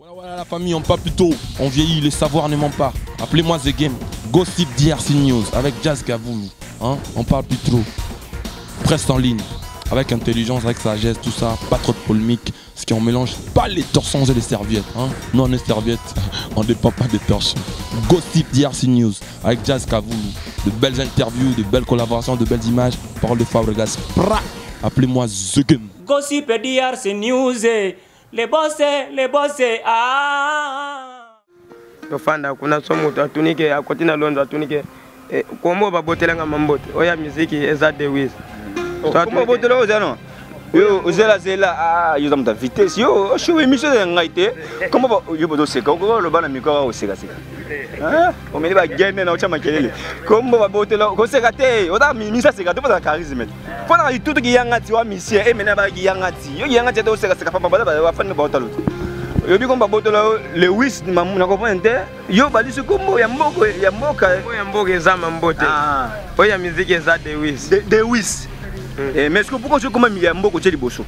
Voilà la famille, on parle plus tôt, on vieillit, les savoirs ne mentent pas. Appelez-moi The Game, Gossip DRC News avec Jazz Gavoulou. Hein? On parle plus trop. Presse en ligne, avec intelligence, avec sagesse, tout ça, pas trop de polémique. Ce qui on mélange pas les torsons et les serviettes. Hein? Nous on est serviettes, on ne dépend pas des torchons. Gossip DRC News avec Jazz Gavoulou. De belles interviews, de belles collaborations, de belles images. Parole de Fabregas. Appelez-moi The Game. Gossip DRC News. Les bossés, ah. Tofanda kuna somo atunike akotina londo atunike komo babotelanga mambote oya muziki eza de wiz komo botela ozano yo ozela zela ah yo zamta vitesse yo show émission de ngaite komo yo bodo seka ko lo bana mikoro o seka seka ah o meli ba gene na ochama kelele komo babotela ko seka te oda mimisa seka to ba charisme pona itutu ki yangati wa misie e mena ba ki yangati yo yangati to seka seka papa ba fa ne ba otalo yo bi komba botola le wis mamu na comprendre yo bali su kombo ya mboka eza mambote oya muziki eza de wiz mais est-ce que pourquoi je comment mi ya mboko tsheli boso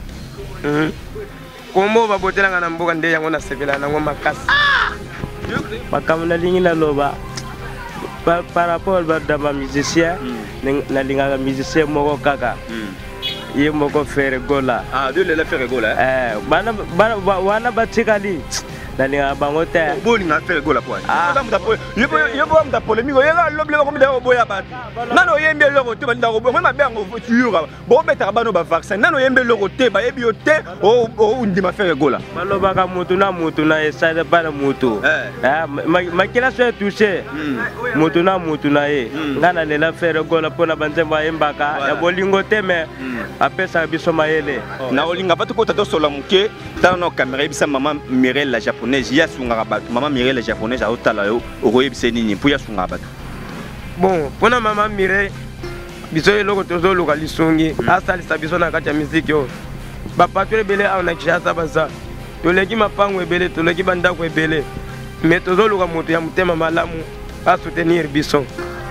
kombo babotelanga na mboka nde yango na sevela nango makasi makamuna lingi na loba par rapport à ma musicien na linga musicien moko kaka ye moko faire gola de le faire gola wana batikali na linga bango te boli na faire gola quoi yo ba polémique yo la loble ko mda boya ba nano yembe loko te ba ndako bo même ba ngo tuura bo beta ba no ba vaccin nano yembe loko te ba yebi yo te o ndima faire gola baloba ka mutu na esa de ba mutu makila se toucher mutu na ye ngana lela faire gola pona banzemba yembaka ya bolingo te me apesa biso mayele na olinga patu ko tato sola muke tano caméra bisa maman Mireille la japonaise ya sunga batu maman Mireille la japonaise aotala yo okoyebise nini pour ya sunga batu bon pona maman Mireille biso eloko tozo luka lisungi asalisa biso na kati ya muziki yo bapatro ebele awa na Kinshasa baza toleki mapango ebele toleki bandako ebele mais tozo luka moto ya motema malamu asoutenir biso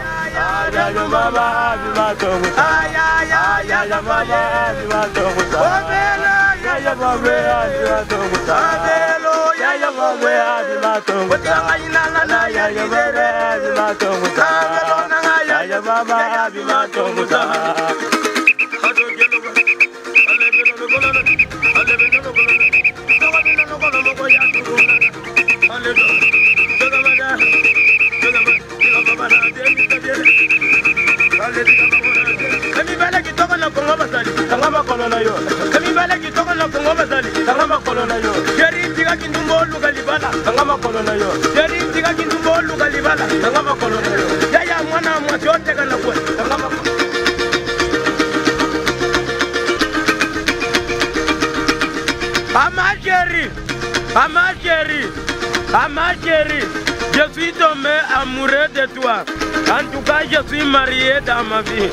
Ma chérie, je suis tombé amoureux de toi. En tout cas, je suis marié dans ma vie.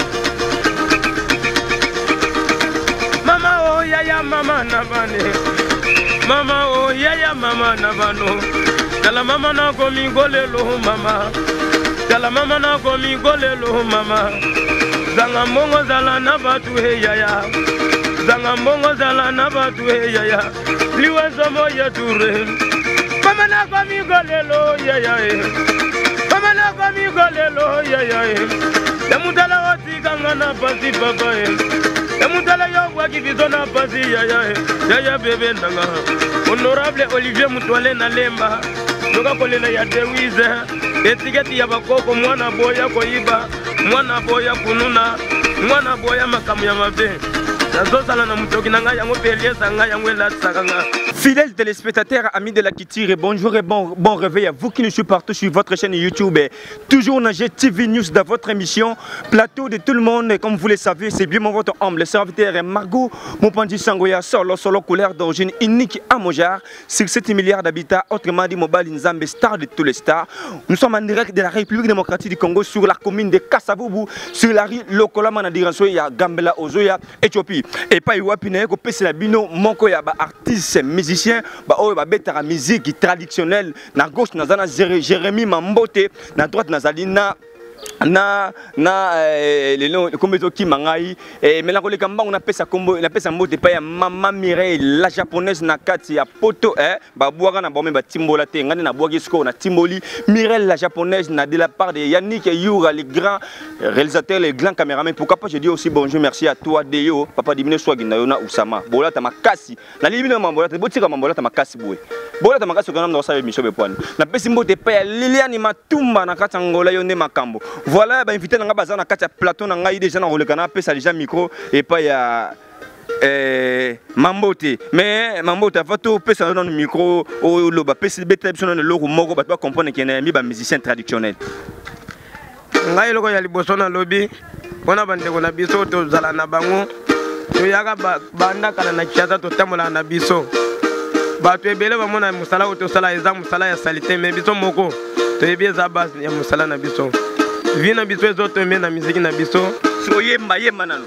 Mama oh yaya mama nabane. Mama oh yaya mama nabano. Dala mama na komi golelo mama. Dala mama na komi golelo mama. Zanga mongo zala na batu he yaya. Zanga mongo zala na batu he yaya. Liwa somo yeture. Mama na komi golelo yaya. Mama na komi golelo yaya. Demutala oti kanga na pasi papa Demutala yo waki bizona pasi yaya bebe nanga. Honorable Olivier Mutwale na lemba. Doka kolela ya dewize. Etiketi ya bakoko mwana boya koiba. Mwana boya kununa. Mwana boya makamu ya mabe. Fidèles téléspectateurs, amis de la culture, bonjour et bon réveil à vous qui nous suivez partout sur votre chaîne YouTube. Toujours dans GTV News dans votre émission Plateau de tout le monde. Comme vous le savez, c'est bien votre humble serviteur Margot Mopanji Sangoya, solo couleur d'origine unique à Mojar, sur 7 milliards d'habitants, autrement dit Mobile Nzambe, star de tous les stars. Nous sommes en direct de la République démocratique du Congo sur la commune de Kasavubu, sur la rue Lokola Manadiranso, il y a Gambela Ozoya, Éthiopie. Et pas Iwapine, ko pese la bino, monko ya ba artiste, musicien, ba oyo ba betara musique traditionnelle, na gauche nazana Jérémy Mambote, na droite nazali na na lelo kombeto ki mangai melangoli kamba on appelle ça combo on appelle ça mot de pa ya Mama Mireille la japonaise na kati ya poto ba boaka na bombe ba timbola te ngani na boaki sko na timboli Mireille la japonaise na de la part de Yannick et Youra les grands réalisateurs les grands caméramans pourquoi pas je dis aussi bonjour merci à toi Deyo papa dimine swagi na yona Usama bola ta makasi na limina mambola te botika mambola ta makasi boy bola ta makasi kana na sabe misho be pwana na pesi mot de pa ya Liliane Matumba na kati ngola yonde makambo. Voilà, bah invité dans la base, on a quatre plateaux, on a déjà dans le canal, ça déjà micro et pas il y a Mambote. Mais Mambote, à photo, ça dans le micro, au loba, PC bête, sur le logo, mogo, bah pas comprendre qu'il y a un musicien traditionnel. Ngai loko ya liboso na lobby, on a bande ko na biso to zala na bango, to yaga banda kala na kiata to tamola na biso. Ba to ebele ba mona musala to sala eza musala ya salite mais biso moko. To ebie za base ya musala na biso. Vina biso ezoto mbe na muziki na biso. So yemba nanu.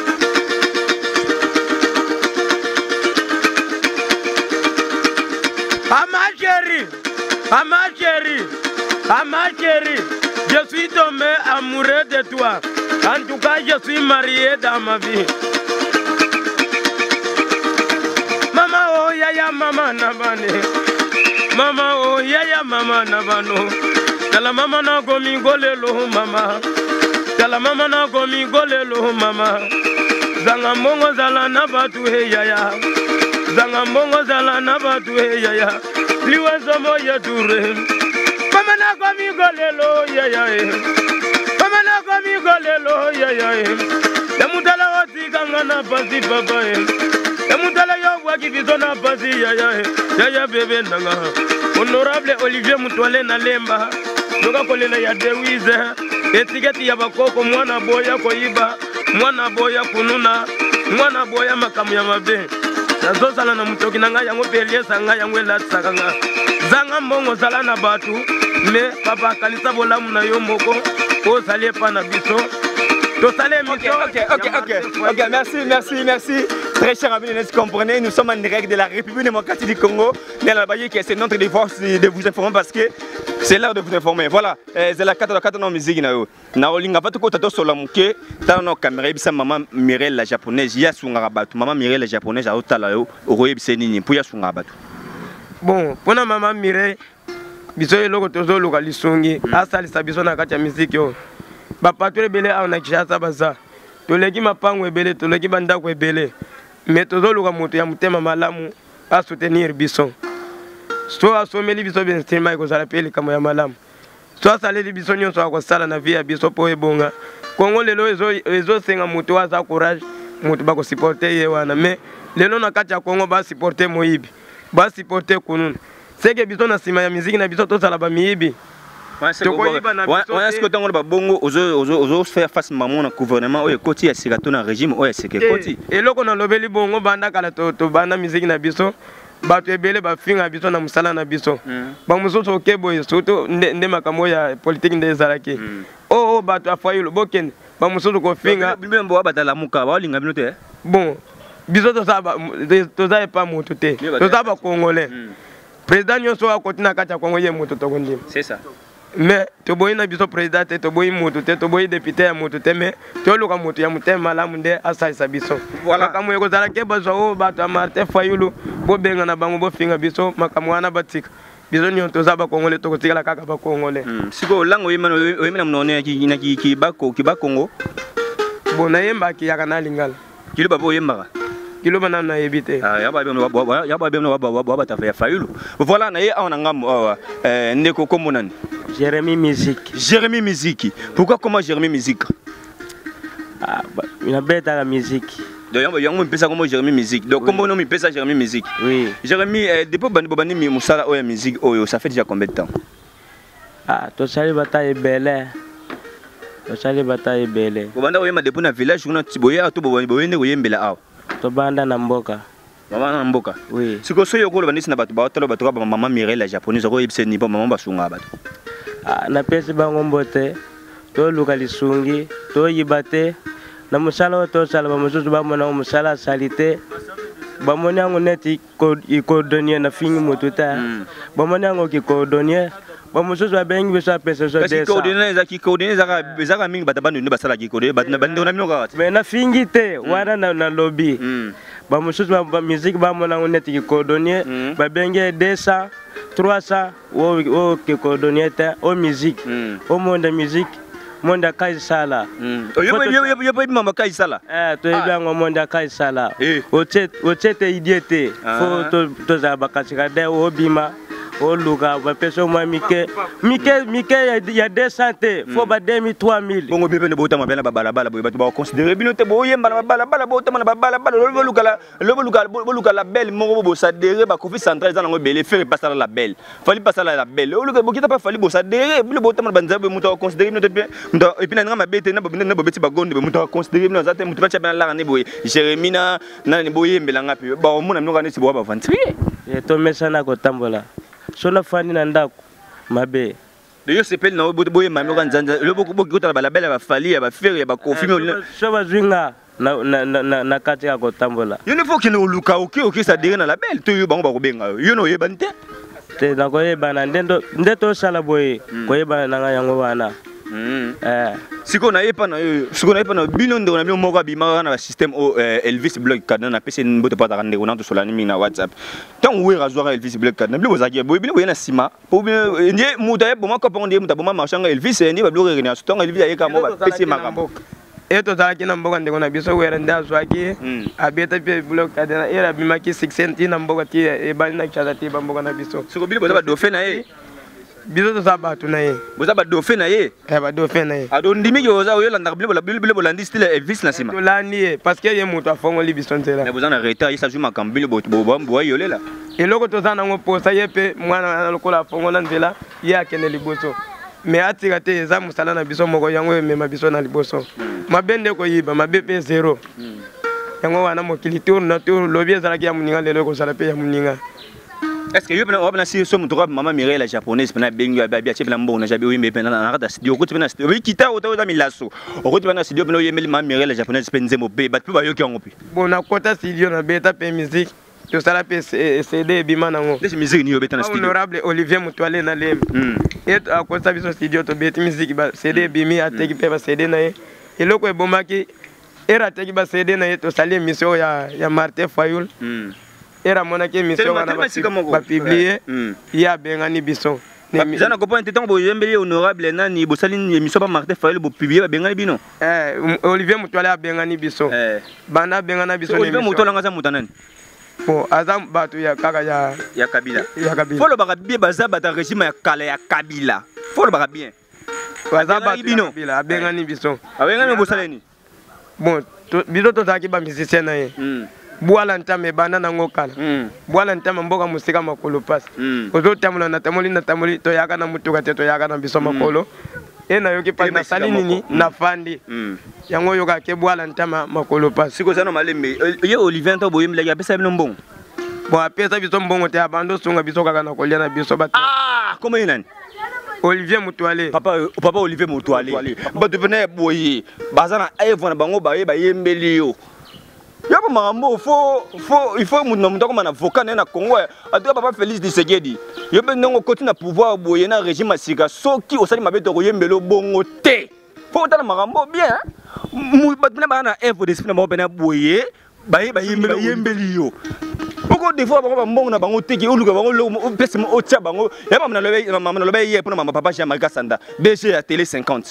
Ma chérie, je suis tombé amoureux de toi. En tout cas, je suis marié dans ma vie. Mama oh yaya mama nabane. Mama oh yaya mama nabano. Tala mama na gomi golelo mama. Tala mama na gomi golelo mama. Zanga mbongo zala na batu he yaya. Zanga mbongo zala na batu he yaya. Liwa zomo ya dure. Mama na gomi golelo yaya. Mama na gomi golelo yaya. Yamutala oti kanga na pasi papa he. Yamutala yo waki bizo na pasi yaya. Yaya bebe nanga. Honorable Olivier Mutwale na lemba. Doka kolela ya Dewize. Etiketi ya bakoko mwana boya koiba. Mwana boya kununa. Mwana boya makamu ya mabe. Nazo sala na mutoki nanga yango pelie sanga yango elatisa nga. Zanga mbongo sala na batu. Me papa kalisa bolamu na yo moko. O salie pa na biso. Ok, merci. Très cher amis, vous comprenez, nous sommes en direct de la République démocratique du Congo. C'est notre devoir de vous informer parce que c'est l'heure de vous informer. Voilà, c'est la 4 ans de musique. Naolinga va tout côté de Solamuke, dans nos caméras, bisa Maman Mireille la japonaise, Yasunga Rabatu. Maman Mireille la japonaise, à Otalayo, Oroye Senini, pour Yasunga Rabatu. Bon, pour Maman Mireille, biso eloko tozo lokalisongi, asali sabiso na kati ya musique yo. Ba patole belé a na kishasa baza. Toleki mapango ebele, toleki bandako ebele. Mais tozo luka moto ya mutema malamu a soutenir biso. So asomeli biso bien streama ko sala pele kamo ya malamu. So asaleli biso nyonso akosala na vie ya biso po ebonga. Kongo lelo ezo senga moto wa za courage, moto bako supporter ye wana. Mais lelo na kati ya Kongo ba supporter Moyibi. Ba supporter kununu. Seke biso na sima ya muziki na biso to sala ba miyibi. Est-ce que tu as bongo aux faire face maman au gouvernement ou côté à Sirato na régime ou est-ce que côté et là qu'on a lobeli bongo banda kala to banda musique na biso ba to ebele ba finga biso na musala na biso ba musoso okebo surtout nde makambo ya politique nde zalaki oh ba to afayulo boken ba musoso ko finga bimbo ba batala muka ba linga bino te bon biso to za pas moto te to za ba congolais président nyonso akotina kati Kongo ye moto to kondima c'est ça. Mais tu bois na biso président tu bois moto tu bois député ya moto te mais tu luka moto ya mutema malamu nde asali biso voilà kama yeko zala ke bazo ba to Martin Fayulu bo benga na bango bo finga biso makamu wana batika biso nyo to za ba Congolais to kotikala kaka ba Congolais siko lango yemana mnone ki ba Congo bona yemba ki yaka na lingala kilo babo yemba kilo bana na ebité ya ba Fayulu voilà na ye on ngam ndeko komonani Jérémy Musique. Pourquoi comment Jérémy Musique? Il a bête à la musique. Donc il y a un peu ça comme Jérémy Musique. Donc comment on me fait ça Jérémy Musique? Oui. Jérémy depuis bani mi musala oya musique oyo ça fait déjà combien de temps? Ah, to sali bataille belle. Banda oya ma depuis na village on a tiboya to boyende oyembela aw. To banda na mboka. Maman na mboka. Oui. Siko so yoko bandisi na batu ba tolo batu ba Maman Mireille la japonaise ko yebse ni ba maman basunga batu. Na pesi bango mbote to luka lisungi to yibate na musala to sala ba mususu ba mona musala salite ba mona ngo neti ko donnier na fingi motuta ba mona ngo ki ko donnier bamosusu babengi biso apesa so kasi coordonné ezaki coordonné ezaka mingi bato bando nde basalaki coordonné bando na mino kaka mais nafingi te wana na lobby bamosusu bamusike bamonango neti kicoordonné babengi 200 300 o kicoordonné te o musique o monde musique monde akazi sala yo pe mama kai sala to ebango monde akazi sala ochete idiete fo to za bakasika de obima o luka bapesa mwa mike ya 200 fo ba 2000 3000 bongo bebe ne botama bela balabala boye bato ba considérer bino te boyemba na balabala botama na balabala luka la belle moko bo sadere ba kofi central za nango bele faire passer la belle fali passer la belle o luka bokita pa fali bo sadere bino botama banza bo muto considérer bino te muto et puis na ngama bete na bobina na bobeti bagonde bo muto considérer bino za te muto ba tchabana la ne boye Jeremina na ne boyembela ngapi ba omona mnoka ne sibo ba vantri et to mesana ko tambola sona fani na ndako mabe de yo sepel na boye mami ko nzanza le boko kota la belle ba fali ba faire ba kofi so ba zwinga na kati ya ko tambola yo ne faut que no luka oki ça dire na la belle to yo bango ba ko benga yo no yebante te na ko yebana ndeto sala boye ko yebana na yango wana siko na yepa na bino ndo na bino moko bima na système o Elvis Blog Cadena na pese mbote pa ta ndeko na to solani mi na WhatsApp tant we razoira Elvis Blog Cadena bino bozaki boye bino na sima po bino ndiye muta boma ko ponde muta boma marchanga Elvis ndi ba blog renia so Elvis ayeka mo ba pese makambo eto zaki na mboka ndeko na biso wera nda zwaki abeta pe Blog Cadena era bimaki 6 cents na mboka ti e bani na chaza ti ba mboka na biso siko bino boza ba dauphin na ye biso to saba tuna ye boza ba dauphin na ye ba dauphin na ye ado ndimi yo za yo landa bino bolandi style Elvis na sima to landi ye parce que ye muto afongo li biso ntela mais boza na retard yesa juma kambilo bo yolela eloko to zana ngo posa ye pe mwana lokola afongo na nzela ye akene liboso mais atika te eza musala na biso moko yango emema biso na liboso mabende ko yiba mabepe zero yango wana mokili tour na tour lobi ezalaki ya muninga lelo ko sala pe ya muninga. Est-ce que vous avez si somme droit maman Mireille la japonaise pendant bengu abia chef la mbona jabi oui mais pendant na rada studio ko tena studio oui kita auto da milaso ko tena studio pendant yemeli maman Mireille la japonaise penze mo be bat pe ba yoki ngo pi bon na kota studio na beta pe musique to sala pe CD bima nango des musique ni yo beta na studio honorable Olivier Mutuale na lem et a kota biso studio to beta musique ba CD bimi ateki pe ba CD na ye eloko e bomaki era teki ba CD na ye to sali émission ya Martin Fayul era mona ke mission wana ba publier ya bengani biso Zana comprend temps bo yembeli honorable nani bo saline émission ba Martin Fayul bo publier ba bengani bino Olivier Mutuale a bengani biso bana bengana biso Olivier Mutuale ngaza mutanani po azam batu ya kaka ya Kabila folo ba bien baza bata régime ya kala ya Kabila folo ba bien baza batu ya Kabila bengani biso abengani bo saleni bon biso to zaki ba musicien na ye Bwala ntame bana na ngokala bwala ntame mboka musika makolo pass ozo tamula na tamoli to yaka na mutuka te to yaka na biso makolo ena yoki pa na sali nini na fandi yango yoka ke bwala ntama makolo pass siko zano malembe ye Olivier to boyemla ya pesa bino mbongo bon apesa biso mbongo te abando sunga biso kaka na kolia na biso bat comment nani Olivier Mutuale papa Olivier Mutuale batu pene boye bazana evona bango ba yembeli yo Yaba marambo il faut mon comme un avocat na Congo adoba papa Félix Tshisekedi yobe ndongo koti na pouvoir boye na régime asika soki osali mabeto ko yembelo bongo te faut tala marambo bien mu batna bana info de sifina mabe na boye ba yembeli yo Pourquoi des fois ba mbongo na bango teki oluka bango lo pese mo otia bango yaba mna lobe ye pour mama papa Jean-Marc Sanda DG à télé 50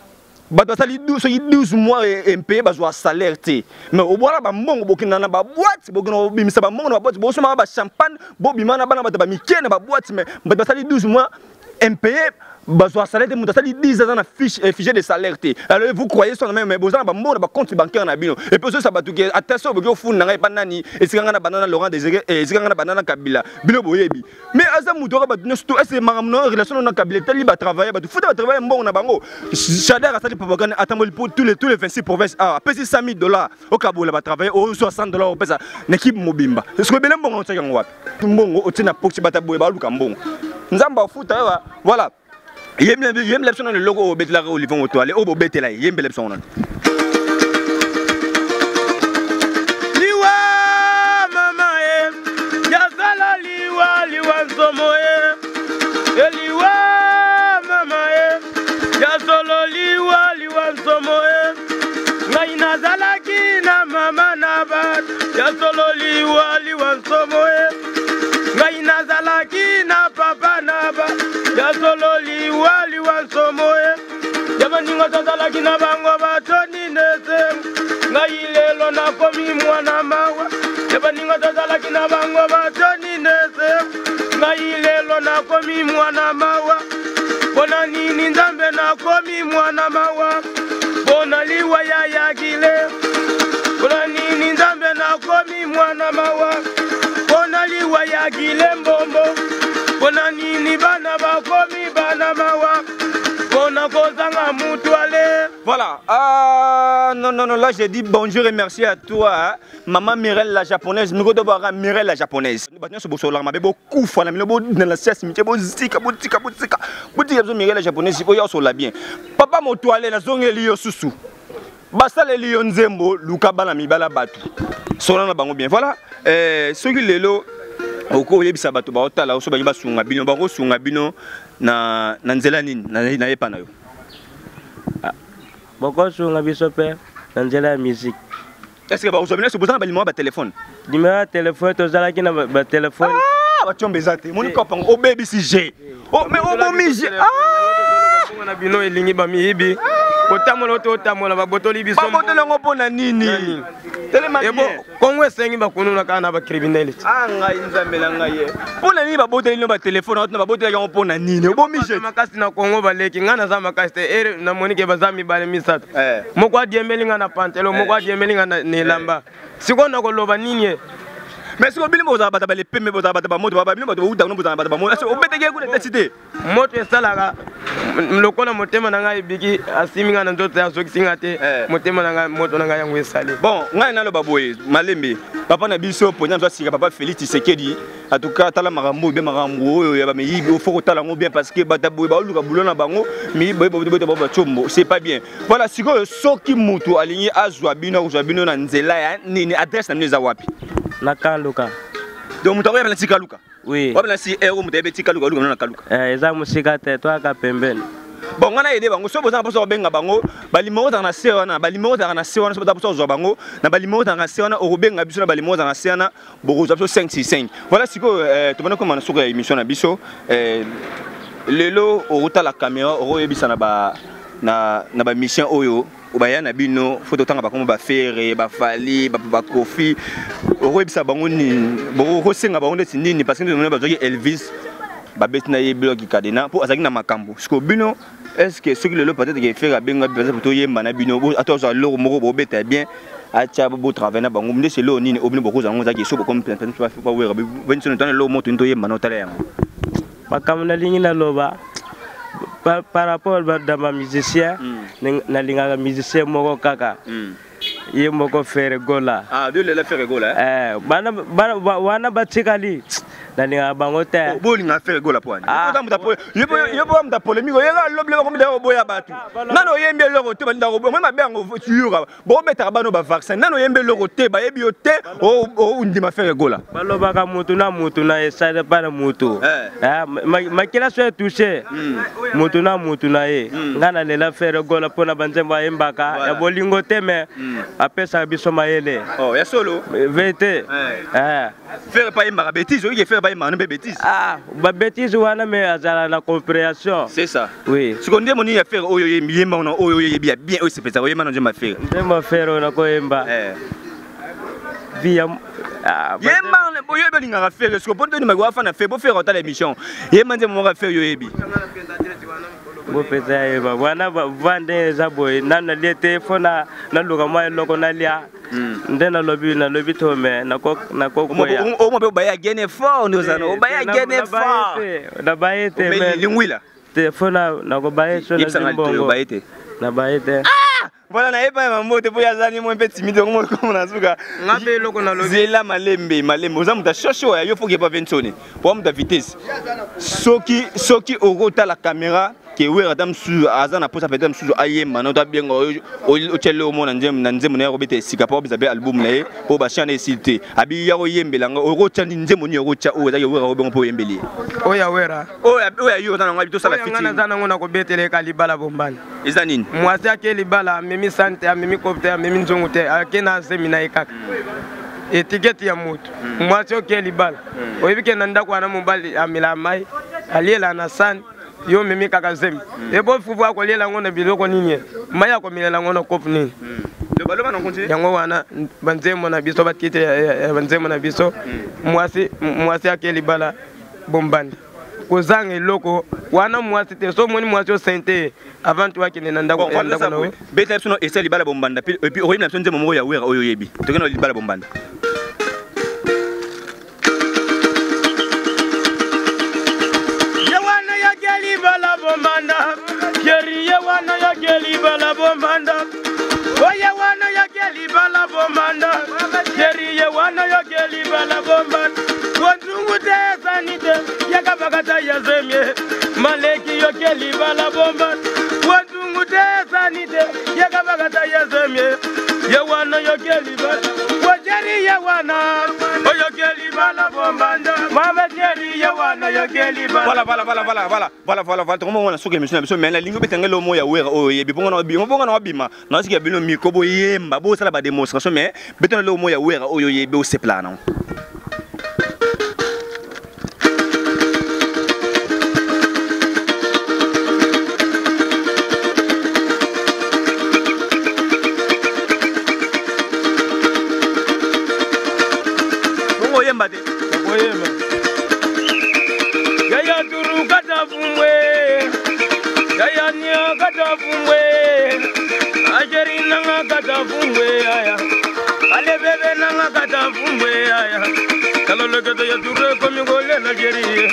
bato sali 12 mois MP bazwa salaire te mais au bois ba mbongo bokina na ba boîte bokina bimisa ba mbongo na ba boîte bo soma ba champagne bo bimana bana ba mikene ba boîte mais bato sali 12 mois MP bazwa salaire te muta sali 10 ans na fiche de salaire te alors vous croyez ça mais bozana ba mbongo na ba compte bancaire na bino et puis ça batu ke attention bokio funa ngai panani esikanga na banana Laurent Désiré esikanga na banana Kabila bino boyebi mais aza muto ka batu nesto est maramno relation na Kabila tali ba travailler batu futa ba travailler mbongo na bango Shader a sali propagande atamboli pour tous les 26 provinces pesi $100,000 au Kabola ba travailler au $60 au pesa n'équipe mobimba est-ce que bele mbongo tsaka ngwapi mbongo otina poxi bata boye ba luka mbongo nzamba futa voilà yem lepson le logo au betla Olivier Mutuale au betela yem lepson non liwa mama yazala liwa nzomo liwa solo liwa nsomo ngai nazalaki na papa naba ya solo liwa nsomo yabaninga tazalaki na bango batoni nese ngai lelo nakomi mwana mawa yabaninga tazalaki na bango batoni nese ngai lelo nakomi mwana mawa bona nini nzambe nakomi mwana mawa bona liwa ya yagile bona nini nzambe nakomi mwana mawa bona liwa yagile mbombo bona nini bana bakomi bana mawa bona kozanga mutu ale. Voilà. Non, là j'ai dit bonjour et merci à toi, hein. Maman Mirelle la japonaise, nous devons Mirelle la japonaise. Nous sommes là, mais beaucoup fois, nous sommes dans la cesse, nous sommes zika, Mirelle la japonaise, il faut y bien. Papa mon toilette, la zone est liée au sous. Basta le lion zembo, Luka bana mi bala batu. Solana bango bien. Voilà. Ceux qui lelo, au cours de sabato, ba otala, oso ba yiba sunga bino, ba sunga bino na nzela nini, na yepa na yo. Boko sunga biso pe na nzela musique. Est-ce que ba oso bino se poser na numéro ba téléphone? Numéro téléphone to zala ki na ba téléphone. Ah, ba tiombe zate. Moni ko pango o baby si G. Oh mais o momi G. Ah! Na bino elingi ba miyibi. Otamola otamola ba botoli biso. Ba botoli ngo pona nini? Telema ebo kongo esengi ba kununa kana ba criminel. Ah ngai nzambela ngai. Pona nini ba botoli no ba téléphone na ba botoli ngo pona nini? O bomi G. Makasi na kongo ba leki ngana za makasi te na monike bazami bale misato. Moko adiembeli ngana pantelo, moko adiembeli ngana nelamba. Sikona ko loba nini? Mais si vous voulez vous abattre les pèmes, vous abattre moto, vous abattre moto, vous abattre moto. Est-ce que vous mettez quelque chose de cité? Moto est salaga. Le colon motema nanga ibiki asiminga na ndoto ya sokisingate. Motema nanga moto nanga yango esali. Bon, ngai na lo baboye, malembe. Papa na biso ponya nzo sika papa Félix Tshisekedi. En tout cas, tala marambo bien marambo oyo ya ba meyi il faut tala ngo bien parce que bataboye ba luka bulona bango, mi boye ba chombo, c'est pas bien. Voilà, siko soki mutu alingi azwa bino na nzela ya nini adresse na neza wapi? Na Kaluka. Donc mutu ya na tika luka. Oui. Wabla si ero mutu ya tika luka na Kaluka. Eza musika te to aka pembeni. Bon, on a aidé bango, so boza poso benga bango, balimoro na sewana, balimoro na sewana so poso zo bango, na balimoro na sewana obenga biso na balimoro na sewana, bozo 565. Voilà siko to bana comme na suka émission na biso, lelo oruta la caméra oro yebisa na ba mission oyo. Obaya na bino photo tanga ba comme ba faire ba fali ba kofi oro yebisa bango ni bo senga bango neti nini parce que nous ba zoki Elvis ba betina ye bloc kadena pour azaki na makambo siko bino. Est-ce que ce que le peut-être qu'il fait à Benga pour yemba na bino attends l'eau moko bo beta bien a tia bo travailler na bango c'est l'eau nini obino boko zango zaki so comme plein pas pas wera ben son temps l'eau moto ndo yemba na tala yango makamna lingi na loba par rapport à ma musicien na linga musicien moko kaka ye moko faire gola ah de le faire gola bana wana batikali nani abango te boli nga faire gola poani yebo mta polémique yega loble ko mda boya batu nano yembe loko te balinda ko même bango tuyura bo beta bano ba vaccin nano yembe loko te ba yebi yo te o ndima faire gola baloba ka mutu na esa para mutu makila so touché mutu na ye ngana lela faire gola pona banzemba embaka ya bolingo te me apesa biso mayele oh ya solo vete faire pas embaka bêtise o faire pas embaka bêtise ba bêtise wana me azala na compréhension c'est ça oui ce qu'on dit moni ya faire oyo yemba on oyo yebi bien o c'est ça yemba na je ma faire ndema faire na ko yemba via yemba oyo yebi linga faire ce qu'on peut ni magwa fa na faire bo faire autant l'émission yemba nze mo ga faire yo yebi bo pesa yeba wana vande za boy nana le téléphone na luka ma loko na lia ndena lobi to me na ko koya o mo be ba ya gene fort nous ano ba ya gene fort na baete me lingwila téléphone na ko baete na zimbongo baete na baete voilà na yeba mambo te po ya zani mo petit timide ko mo na suka ngabe loko na lobi zela malembe oza muta shosho ya yo faut que pas ventone pour muta vitesse soki orota la caméra que oui adam su azana posa peut-être su ayemba na ta bien o tshele o mona nzemu na robete sika po bizabe album na ye po ba chane silté abi ya o yembela ngo o tshani nzemu ni o tcha o za yo o bongo po yembeli o ya wera o ya yo tana ngabi to sala fiti ngana zana ngona ko betele ka libala bombani eza nini mwasi ake libala memi sante memi kopte memi nzongo te akena semina ikaka étiquette ya moto mwasi oke libala oyebi ke na ndako wana mobali amela mai aliela na sani yo memi kaka zembi ebo fufu akoliela ngo na biloko nini mai akomelela ngo na kopu nini yango wana banzembo na biso bakite ya banzembo na biso mwasi ake libala bombandi kozanga eloko wana mwasi te so moni mwasi osente avant toi akende na ndako ya ndako na beta biso no esa libala bombanda puis oyebina biso nzembo moko ya wera oyo yebi tokena libala bombanda yewana ya libala bombanda keri yewana ya libala bombanda oye wana ya libala bombanda keri yewana ya libala bombanda wandungu te sanite yakabakata ya zemye maleki yo libala bombanda wandungu te sanite yakabakata ya zemye yewana yo libala wajeri yewana oyo libala bombanda mama jeri yewana yo libala voilà tomo wana suka émission biso mais la lingo betangelo mo ya wera oyo yebi bongo na bima na siki ya bino mikobo yemba bo sala ba démonstration mais betangelo mo ya wera oyo yebi o seplana Yaya turu kata fumwe, yaya nia kata fumwe, ajeri nanga kata fumwe yaya, ale bebe nanga kata fumwe yaya, kalau leketo ya turu komi gole na jeri.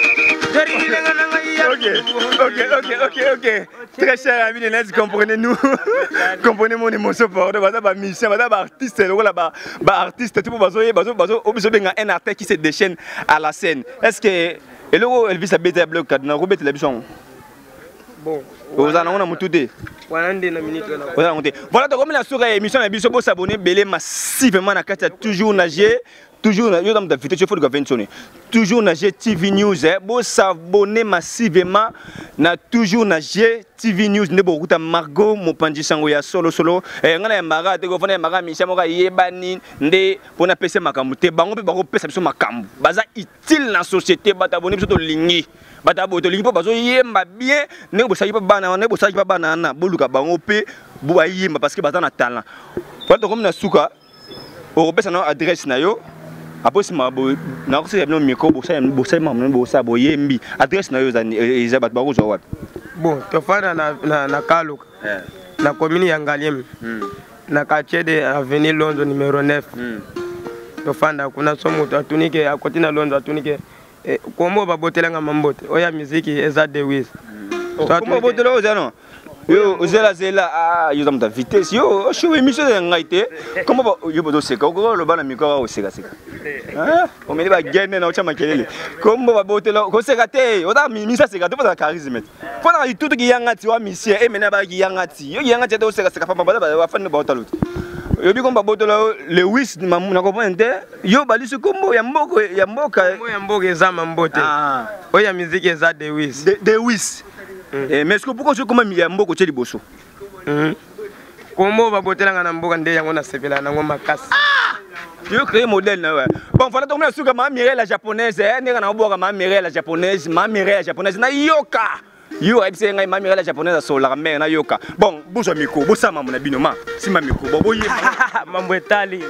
Ok. Très cher ami de Nes, comprenez-nous. Comprenez mon émotion pour de musicien, artiste, artiste, tout pour un artiste qui se déchaîne à la scène. Est-ce que Elvis a bêté à bloc na Robert la bichon? Bon. Vous en avez tout dit. Voilà, donc comme la soirée émission la bichon pour s'abonner belé massivement à Katia toujours nager. Toujours dans la vidéo, toujours na GTV News, vous s'abonner massivement na toujours na GTV News ne beaucoup ta Margot Mopanji sango ya solo ngana ya mara te ko fona mara misha moka yebani nde pona pese makambu te bango pe bango pesa biso makambu baza utile na société bata boni biso to lingi bata bo to lingi po bazo yemba bien ne bo sayi pa bana ne bo sayi pa bana na boluka bango pe bo yemba parce que bata na talent voilà comme na suka o pesa na adresse na yo après si ma na ko se micro bo sa bo yembi adresse na yo za bat ba ko zo wapi bon to fana na kaluka na commune ya Ngaliem na quartier de avenue Lonzo numéro 9 to fanda kuna somo to atunike akoti na Lonzo atunike kombo ba botelanga mambote oya musique eza de wiz kombo botelo ozano yo zela yo zamta vitesse yo show émission ngaite kombo yo bodo seka ko lo bana mikoro o seka o meli ba gene na ochama kelele kombo ba botelo ko seka te o da misa seka to ba charisme fona itutu ki yangati wa misie e mena ba ki yangati yo yangati te o seka papa ba fana ba otalo yo bi kombo botelo le wis mamu na ko pente yo balisu kombo ya mboka eza mambote oya musique eza de wiz mais est-ce que pourquoi je comment mi mboko tsheli boso kombo ba botelanga na mboka nde yango na sepela nango makasi yo créer modèle na ouais bon voilà donc na suka ma mirelle la japonaise ndeka na boka ma mirelle la japonaise na yoka yo ebise ngai ma mirelle la japonaise so la mère na yoka bon boso miko bosa mamu na bino ma si ma miko bobo ye mambo etali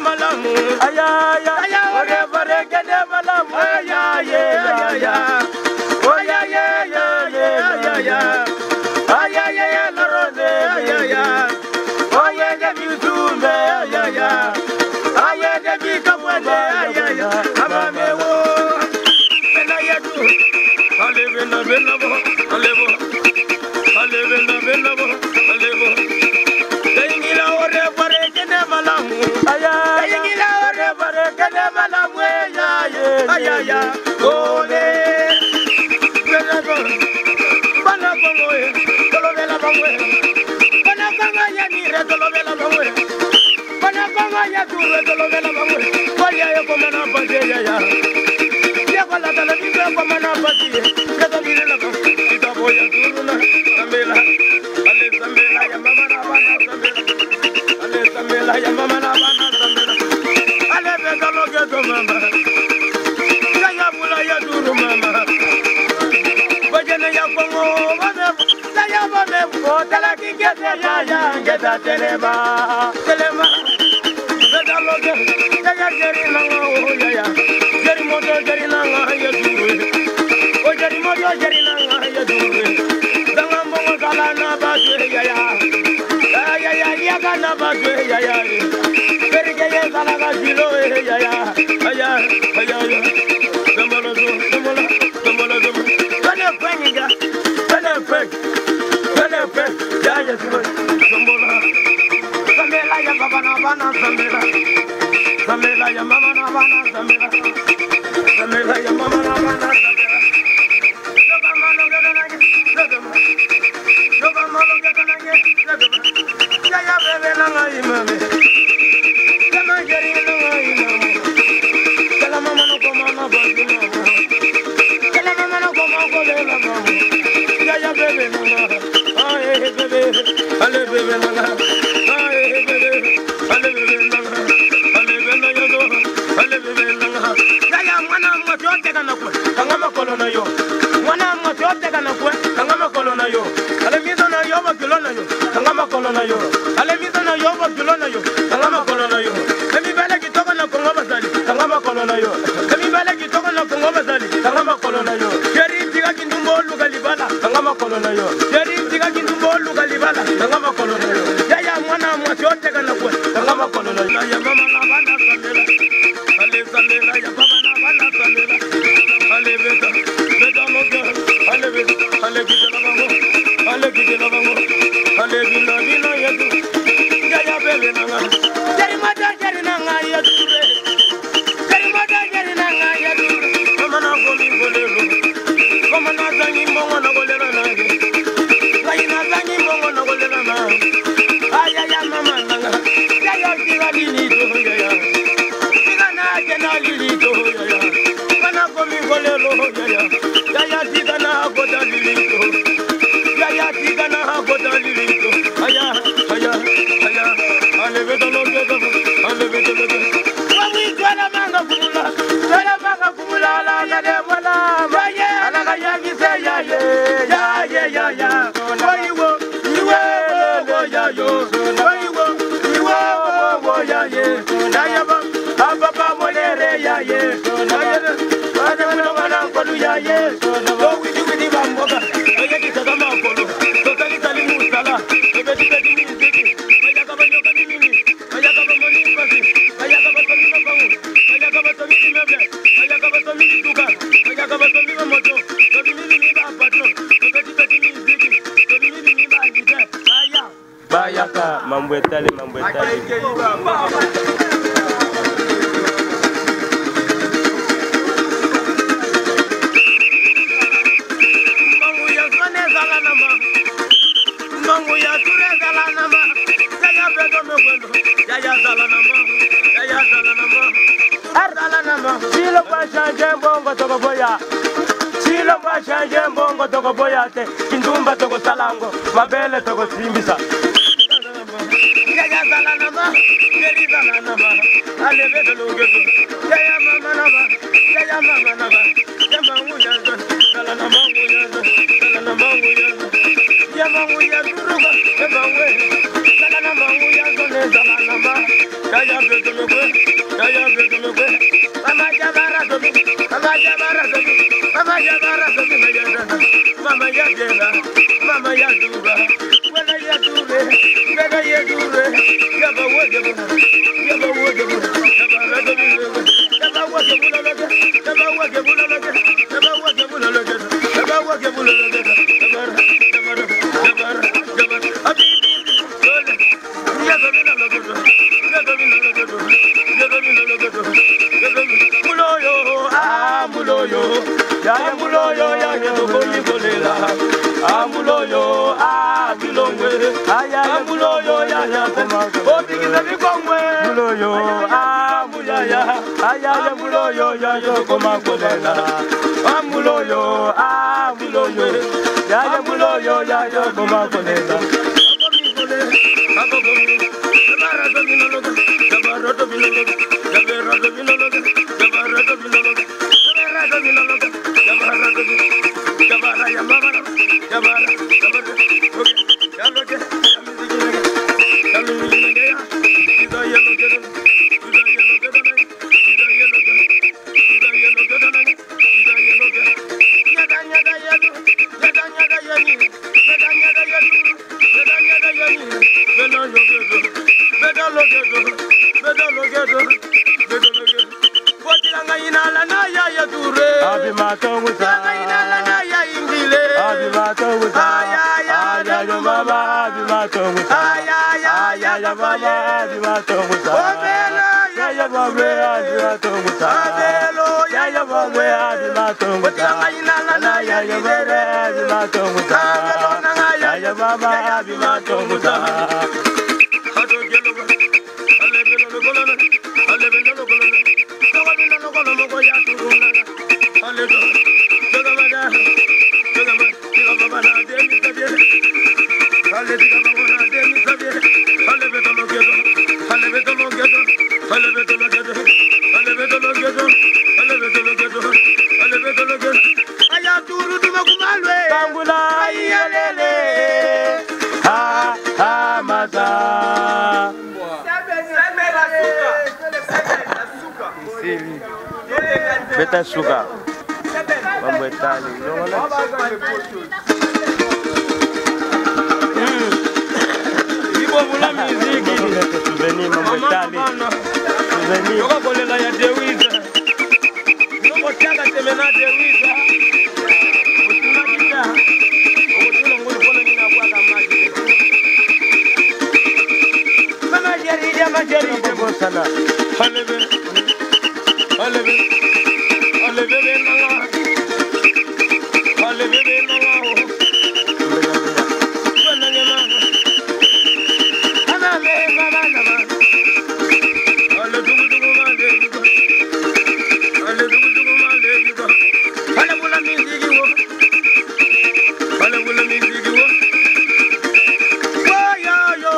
malamu aya ore bare gede malamu aya oya aya lorone aya oya de bitumbe aya de bikamwene aya amamewo bena yetu ale bena bo alebo Dayingila ore bare kene malamu aya dayingila ore bare kene malamu aya ole bana kongo tolo bela bangwe bana kongo ya ni re tolo bela bangwe bana kongo ya dure tolo bela bangwe wali ya ko mana baje ya kala tala ni ko mana baje ya to ni la ko ita boya duruna samela Samela ya mama na bana samela ale samela ya mama na bana samela ale bega loge to mama ya bula ya duru mama bajene ya kongo bane ya bane ko tala ki gete ya geta telema bega loge ya jeri na o ya jeri moto jeri na ya duru o jeri moto jeri na ya duru kala na bazwe ya kana bazwe ya berge ya kala ga jilo ya domolo kana penga kana ya simo domolo samela ya baba na bana samela ya mama na bana samela ya mama na bana mambo etale Kindumba toko salango, mabele toko simbisa. Yaya zalanama, yeri zalanama, alebe de logeto. Yaya mama nama, yaya mama nama, yama uyazo, zalanama uyazo, zalanama uyazo. Yama uyazo ruga, yama we, zalanama uyazo ne zalanama. Yaya bete me kwe, yaya bete me kwe. Mama jabara dobi, mama jabara dobi, mama jabara dobi me jada. Mama ya dela, mama ya dura, wena ya dure, wena ya dure. Yaba woge buna, yaba woge buna, jabara dobi me kwe. Yaba woge buna loge, yaba woge buna loge, yaba woge buna loge, yaba woge buna loge. Jabara, jabara, jabara, jabara. Abibi, dole, yaba bina loge, yaba bina loge, yaba bina loge, yaba bina. Muloyo, ah muloyo, ya muloyo, ya yedokoni kolela. Ah muloyo, ah bilongwe, ah muloyo, ya koma. Obikiza bikongwe. Muloyo, ah muyaya, ah muloyo, ya koma kolela. Ah muloyo, ah muloyo, ya muloyo, ya koma kolela. Beta sugar. Mambo etali. Ibo mula muziki. Souvenir mambo etali. Souvenir. Yoko kolela ya Dewiza. Yoko chaka temena Dewiza. Mutuna kita. Mutuna ngulu kona nina kwa kamaji. Mama jeri debo sana. Halebe. Halebe. Halebe nanga. Halebe nanga. Wananya mama. Mama me mama mama. Hale dugu mande dugu. Hale dugu mande dugu. Hale bula mizigi wo. Hale bula mizigi wo. Waya yo.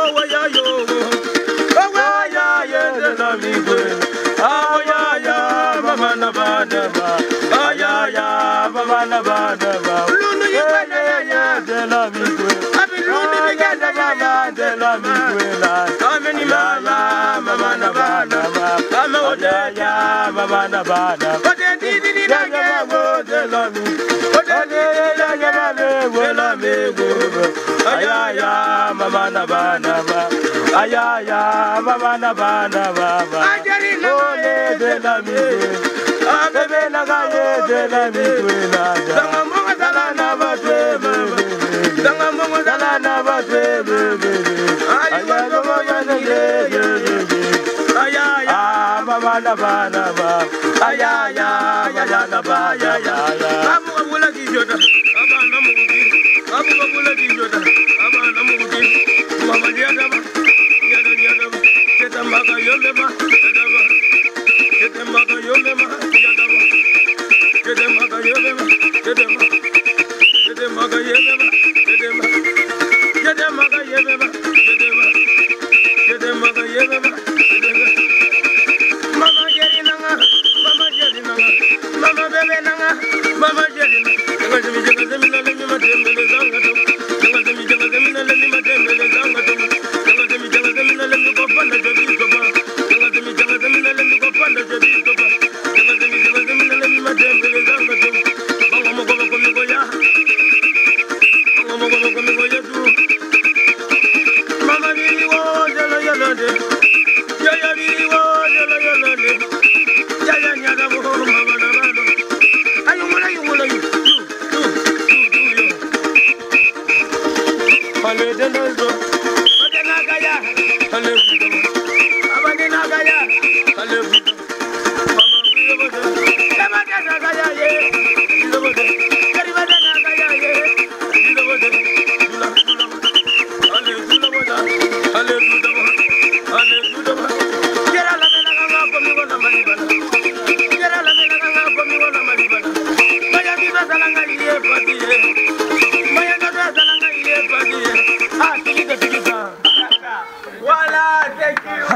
Waya ye de la mizwe. Ayaya mama na bana ba. Ayaya mama na bana ba. Lunu yikana ya de la mizwe. Abi lunu bigana ya de la mizwe la. Ameni mama na bana ba. Ama odaya mama na bana. Ode didi na yewo de la mizwe. Ode didi na yewo de la mizwe. Ayaya mama na bana ba. Ayaya mama na bana ba. Ajari na de la mizwe. Bebe na gaye de la mizwe la. Danga monga salana ba twebe. Danga monga salana ba twebe. Ayaya monga de. Ayaya mama na bana ba. Ayaya ya na ba ya. Abu abula ki joda. Abana mugi. Abu abula ki joda. Abana mugi. Mama dia da ba. Ketembaga yolema. Ketembaga yolema. Ketembaga yolema. Ketembaga yolema. Ketembaga yolema. Ketembaga yolema. Mama jeri nanga. Mama jeri nanga. Mama bebe nanga. Mama jeri nanga. Jaga zemi na lemi matembele zanga to. Jaga zemi na lemi matembele zanga to. Jaga zemi na lemi ko bana jadi ko ba.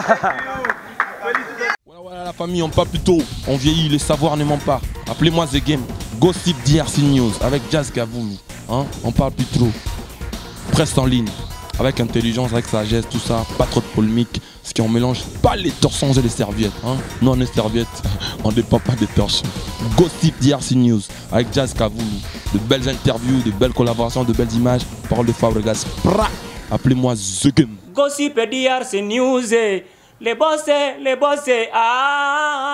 Voilà la famille, on parle plus tôt. On vieillit, le savoir ne ment pas. Appelez-moi The Game. Gossip DRC News avec Jazz Gavoumi. Hein? On parle plus trop. Presse en ligne. Avec intelligence, avec sagesse, tout ça. Pas trop de polémique. Ce qui on mélange pas les torsons et les serviettes. Hein? Non, les serviettes, on ne dépend pas des torsons. Gossip DRC News avec Jazz Gavoumi. De belles interviews, de belles collaborations, de belles images. Parole de Fabregas. Appelez-moi The Game. Gossip DRC News. Les boss, ah.